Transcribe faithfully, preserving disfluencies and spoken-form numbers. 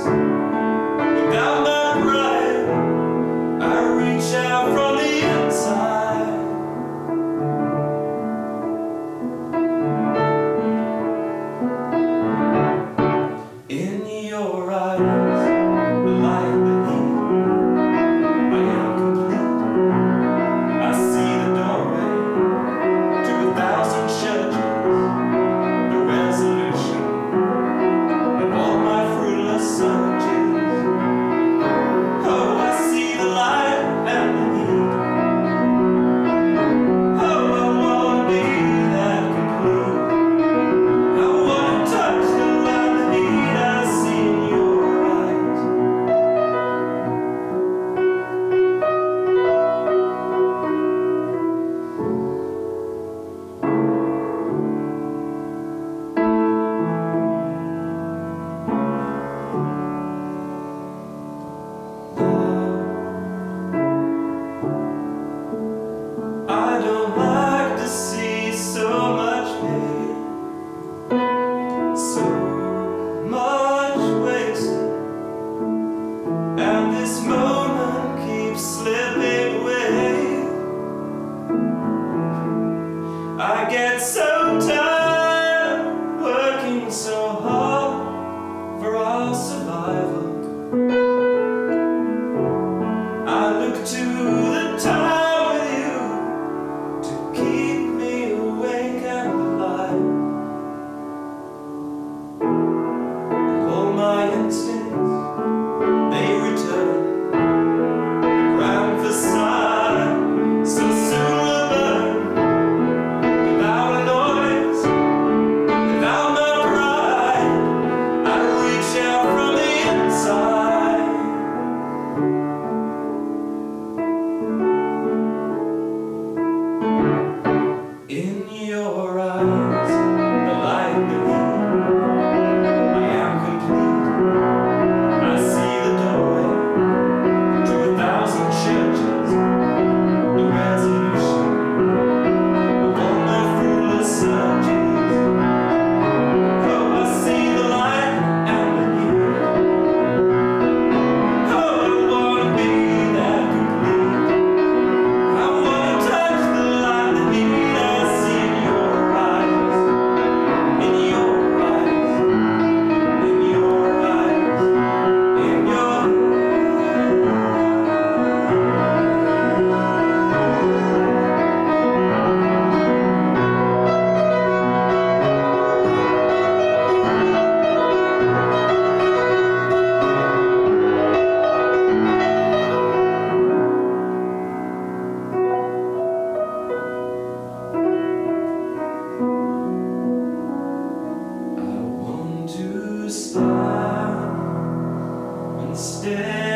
Without my pride, I reach out from the inside. In your eyes, the light, the heat, I am complete. I see the doorway to a thousand churches, the resolution of all my fruitless searches. Oh, I see the light and the heat. Oh, I want to be that complete. I want to touch the light, the heat I see in your eyes. I don't like to see so much pain, so much wasted, and this moment keeps slipping away. I get so tired working so hard for our survival. I look to the time with you to keep me awake and alive. And all my instincts, they return. The grand facade so soon will burn. Without a noise, without my pride, I reach out from the inside. In your eyes, the light, the heat, I am complete. I see the doorway to a thousand churches, the resolution of all my fruitless searches. Oh, I see the light and the heat. Oh, I want to be that complete. I want to touch the light, the heat I see in your eyes, in your eyes, in your eyes, in your I want to stop and stay.